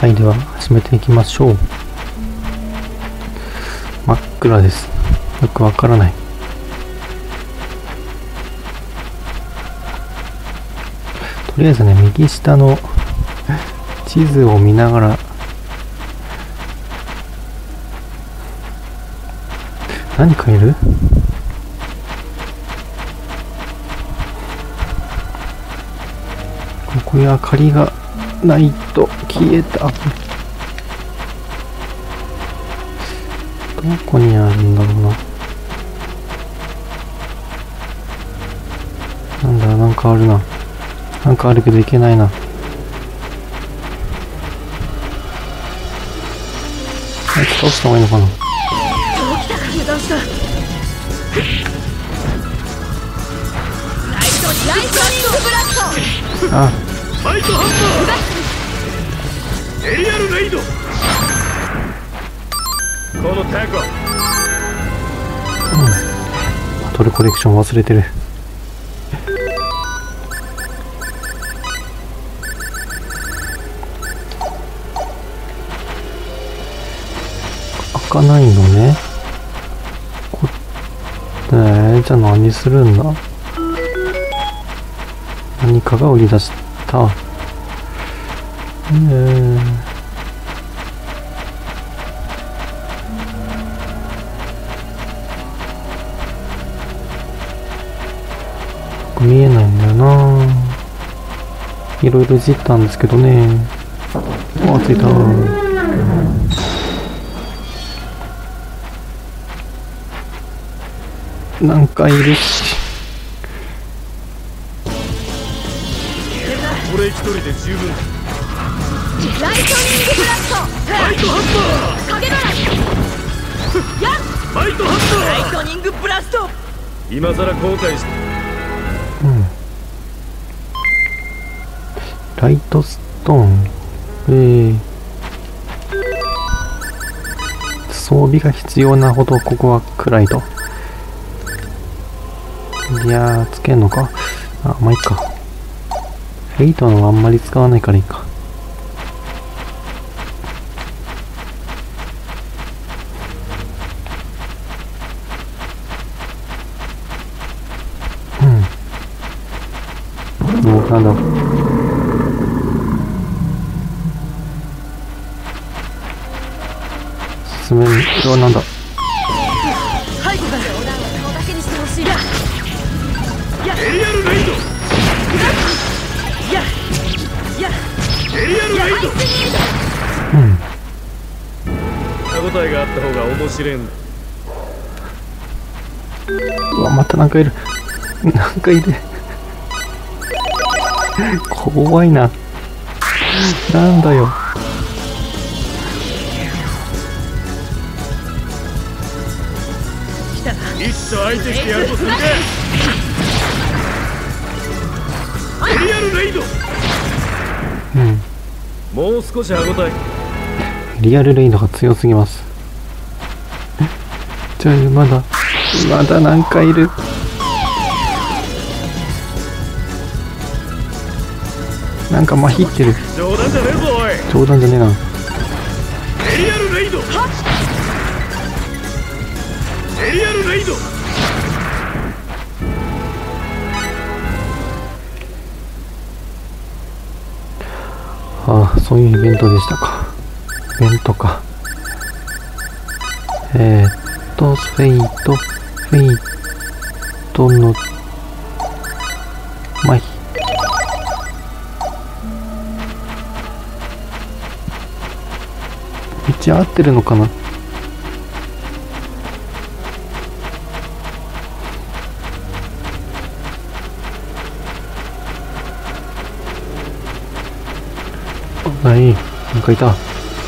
はい、では始めていきましょう。真っ暗です。よくわからない。とりあえずね、右下の地図を見ながら、何かいる？ここに明かりがないと消えた。どこにあるんだろうな。なんだ、なんかあるな。なんかあるけどいけないな。あいつ倒した方がいいのかな。あ、 ファイトハンマーエリアルレイドこのタコ、 バトルコレクション忘れてる。開かないのね。じゃあ何するんだ。何かが売り出した。見えないんだよな。いろいろいじったんですけどね。あ、ついた。なんかいるし。 俺一人で十分。 ライトニングブラスト。 ファイトハンマー影払い。やっ。 ファイトハンマーライトニングブラスト。 今さら後悔して。 ライトストーン。装備が必要なほどここは暗いと。いやー、つけんのか。あ、まあいいか。フェイトのはあんまり使わないからいいか。もうなんだ。進める。これはなんだ。 はい、冗談は顔だけにしてほしい。 エリアルレイドエリアルレイド手応えがあった方が面白いんだ。 うわ、またなんかいる。なんかいる。怖いな。なんだよ。 いっそ相手してやるとするか。エリアルレイドもう少し歯応え。 リアルレイドが強すぎます。じゃあまだなんかいる。なんか麻痺ってる。 冗談じゃねえぞおい。 冗談じゃねえな。 エリアルレイドエリアルレイドああ、そういうイベントでしたか。イベントか。フェイトの麻痺。道合ってるのかな。はい、なんかいた。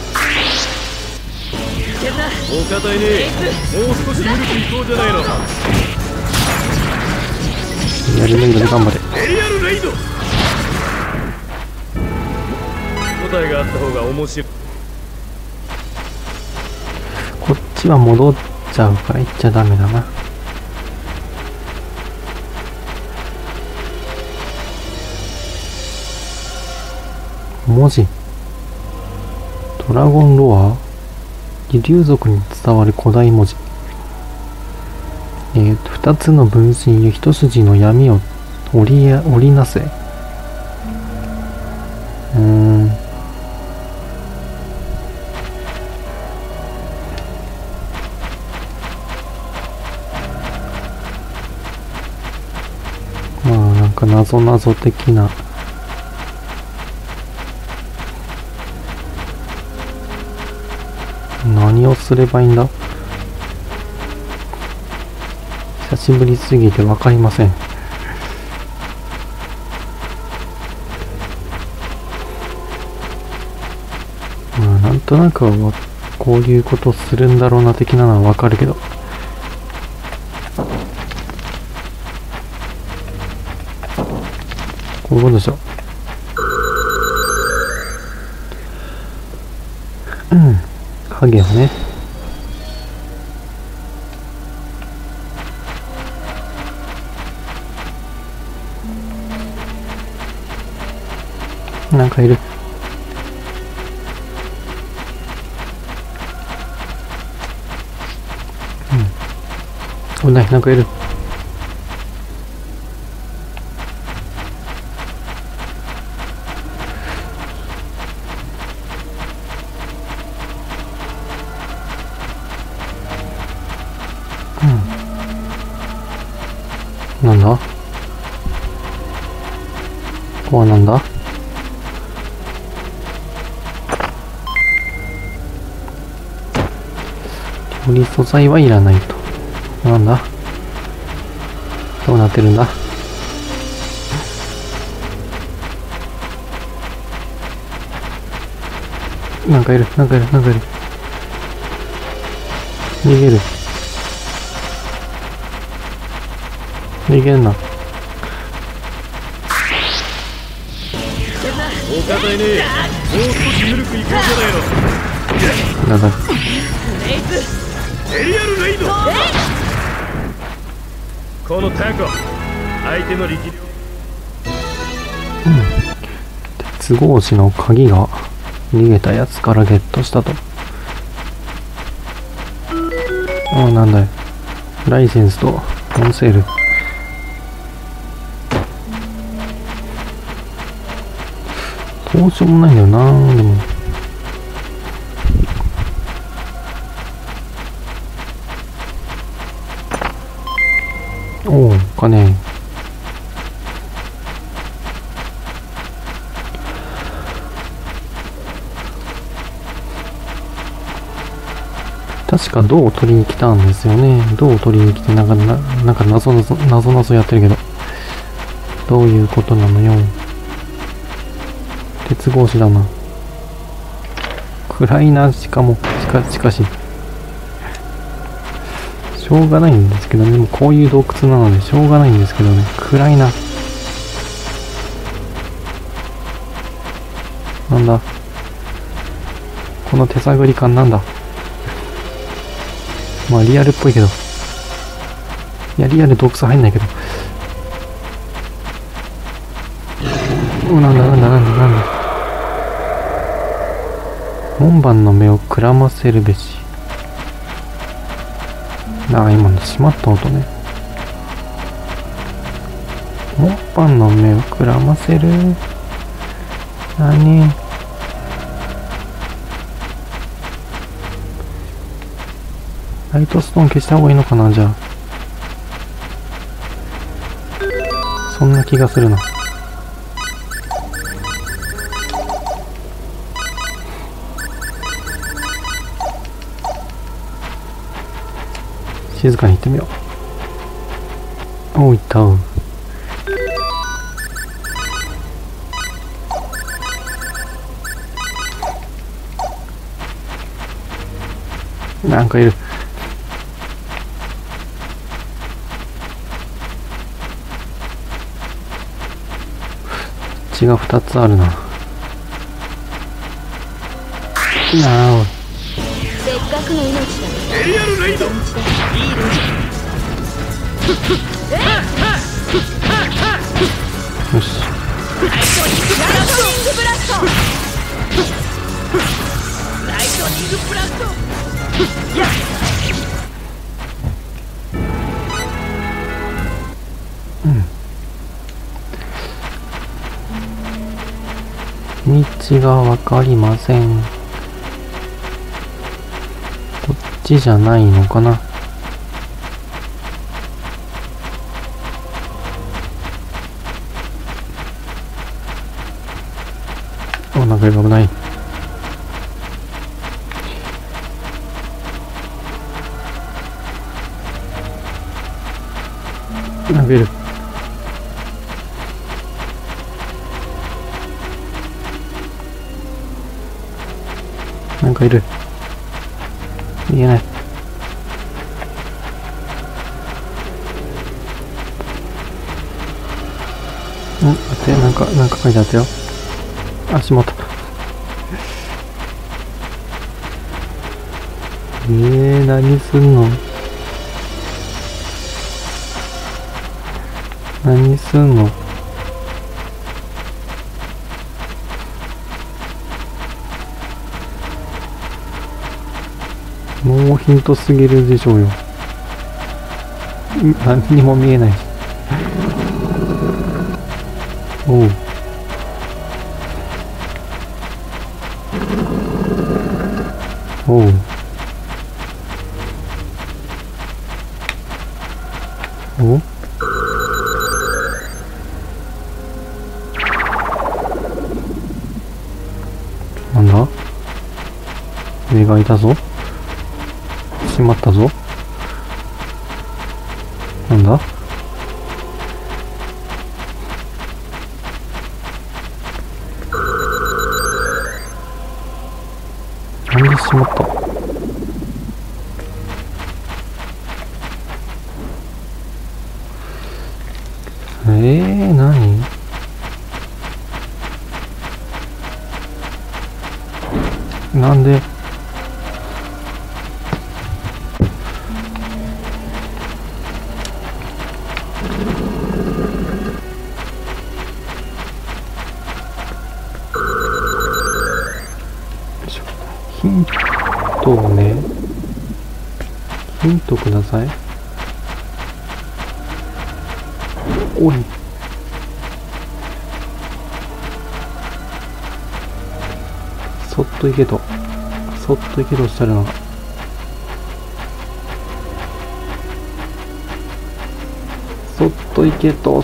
お堅いね。もう少し緩くいこうじゃないの。 リアルレイドで頑張れ。 エリアルレイド答えがあった方が面白い。 こっちは戻っちゃうから行っちゃダメだな。文字。 ドラゴンロア、竜族に伝わる古代文字。二つの分身よ一筋の闇を織りなせ。まあなんか謎々的な。何をすればいいんだ。久しぶりすぎて分かりません。まあなんとなくはこういうことするんだろうな的なのは分かるけど、こういうことでしょ。影をね。なんかいる。危ない、なんかいる。なんだここはなんだ。料理素材はいらないと。なんだどうなってるんだ。なんかいる、なんかいる、なんかいる。逃げる。逃げんな。 お堅いね。もう少し緩くいこうじゃないの。 なんだ。 エリアルレイド。このタコ、相手の力量。 鉄格子の鍵が逃げたやつからゲットしたと。ああ、なんだよ。ライセンスとオンセール。どうしようもないんだよな。でもおお、金。確か銅を取りに来たんですよね。銅を取りに来てなんか謎やってるけど、どういうことなのよ。鉄格子だな。暗いな。しかししょうがないんですけどね。でもこういう洞窟なのでしょうがないんですけどね。暗いな。なんだこの手探り感。なんだ。まあリアルっぽいけど、いやリアル洞窟入んないけど、なんだ。門番の目をくらませるべし。今の閉まった音ね。門番の目をくらませる。何？ライトストーン消した方がいいのかな。じゃあそんな気がするな。静かに行ってみよう。お、行った。なんかいる。血が2つあるな。なあ、 せっかくの命だ。 エリアルレイド。 いいよし。 ライトニングブラスト。 ングブラスト。 道がわかりません。こっちじゃないのかな。お、なんか危ない。なんかいる。なんかいる。見えない。待って、なんか書いてあったよ。足元。何すんの？何すんの？ノーヒントすぎるでしょうよ。何にも見えない。おう。おう。お？なんだ？目がいたぞ。しまったぞ。なんだ？なんでしまった？何？なんで？ヒントをね、ヒントください。おい。そっと行けと。そっと行けとしたらな。そっと行けと。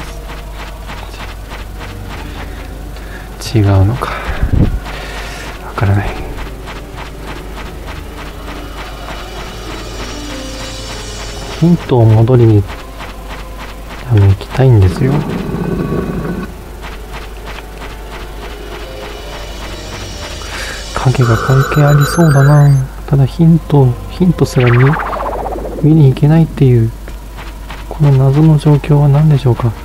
違うのか。わからない。ヒントを戻りに行きたいんですよ。影が関係ありそうだな。ただヒントすら見に行けないっていうこの謎の状況は何でしょうか。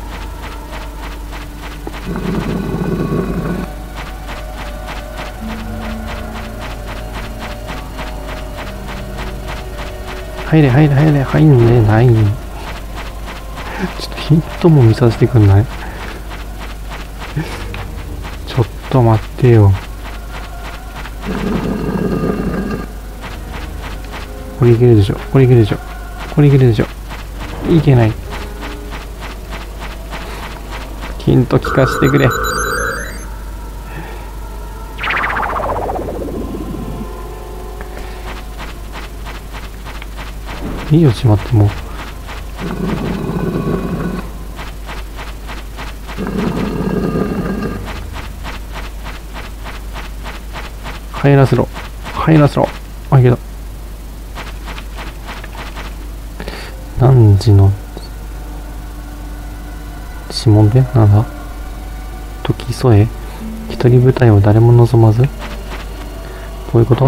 入れ入んねない。ちょっとヒントも見させてくんない？ちょっと待ってよ。これいけるでしょ。いけない。ヒント聞かせてくれ。いいよ、しまってもう。入らせろ。あ、いけた。何時の指紋でなんだ？時添え一人舞台を誰も望まず？どういうこと？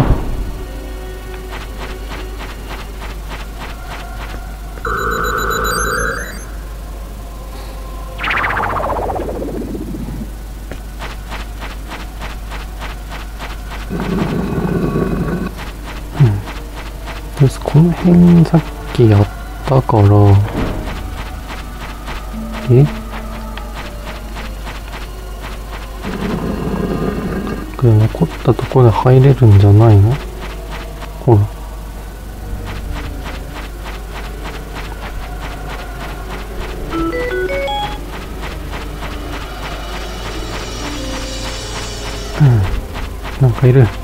この辺さっきやったから、残ったところで入れるんじゃないの？ ほら。なんかいる。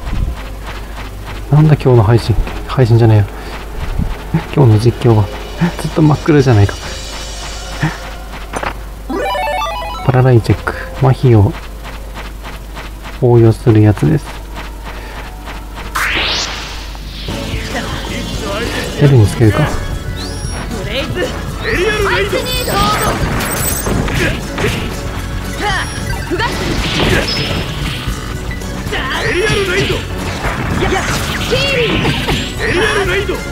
なんだ今日の配信じゃねえよ。今日の実況はずっと真っ暗じゃないか。パラライチェック、麻痺を応用するやつです。ヘルにつけるか。 ブレイズエリアルライド。 アイスニードフガスエリアルライド。 キーリンエリアルライド。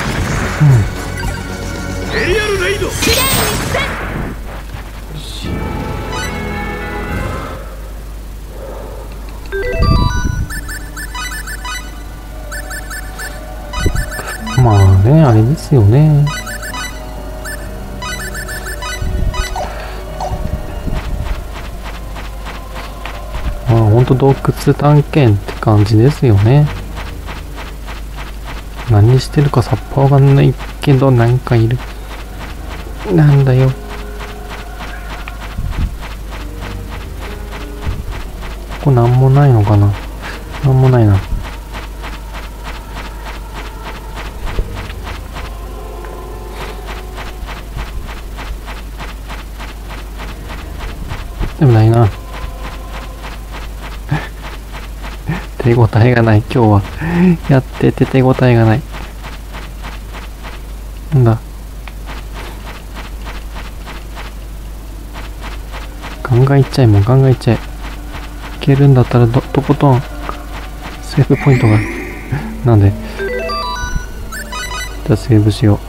エリアルライド。 試練一戦まあね、あれですよね。まあほんと洞窟探検って感じですよね。何してるかさっぱわかんないけど、なんかいる。なんだよ。ここなんもないのかな。なんもないな。でもないな。手応えがない。今日はやってて手応えがない。なんだ。ガンガンいっちゃえ。もうガンガンいっちゃえ。いけるんだったらとことんセーブポイントがなんで。じゃあセーブしよ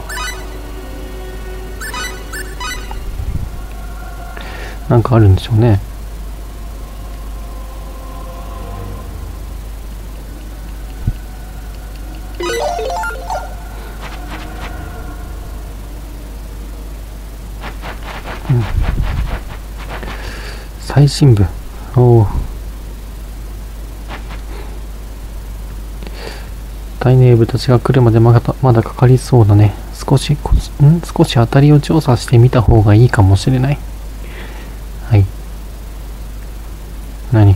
う。なんかあるんでしょうね。最新部。おお。大ネーブたちが来るまでまだかかりそうだね。少し当たりを調査してみた方がいいかもしれない。はい。何？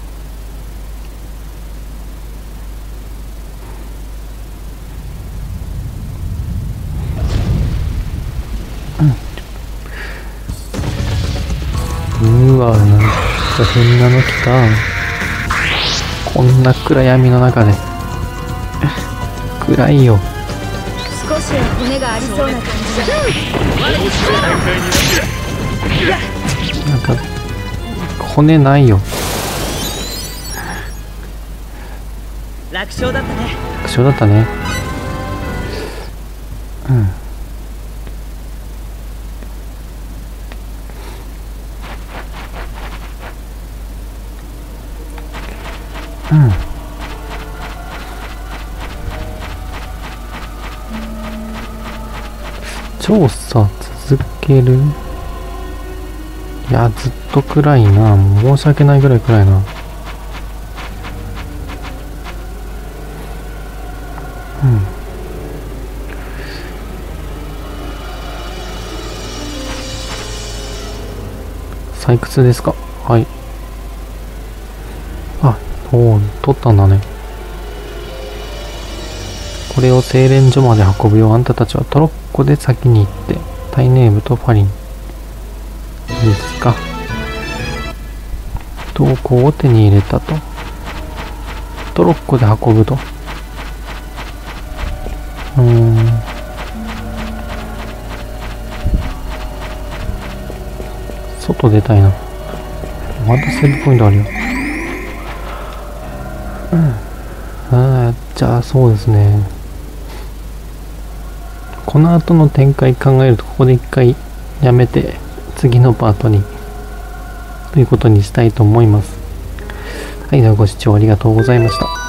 うわ、なんか変なの来た。こんな暗闇の中で。暗いよ。 少しは骨がありそうな感じだ。 面白い展開になる。 なんか骨ないよ。 楽勝だったね。 楽勝だったね。調査続ける。いや、ずっと暗いな。申し訳ないぐらい暗いな。採掘ですか。はい。あ、おー、取ったんだね。これを精錬所まで運ぶよ。あんたたちはトロッコで先に行って、タイネーブとファリン。ですか。投稿を手に入れたと。トロッコで運ぶと。外出たいな。またセーブポイントあるよ。じゃあそうですね。この後の展開考えると、ここで一回やめて次のパートにということにしたいと思います。はい、ではご視聴ありがとうございました。